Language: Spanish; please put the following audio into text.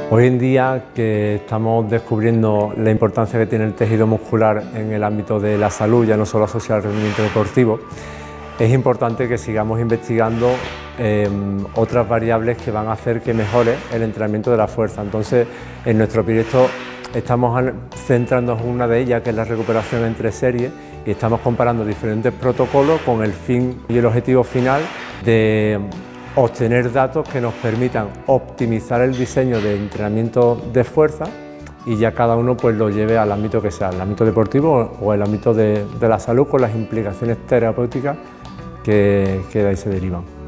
Hoy en día que estamos descubriendo la importancia que tiene el tejido muscular en el ámbito de la salud, ya no solo asociado al rendimiento deportivo, es importante que sigamos investigando otras variables que van a hacer que mejore el entrenamiento de la fuerza. Entonces, en nuestro proyecto estamos centrándonos en una de ellas, que es la recuperación entre series, y estamos comparando diferentes protocolos con el fin y el objetivo final de obtener datos que nos permitan optimizar el diseño de entrenamiento de fuerza y ya cada uno pues lo lleve al ámbito que sea, el ámbito deportivo o el ámbito de la salud, con las implicaciones terapéuticas que de ahí se derivan.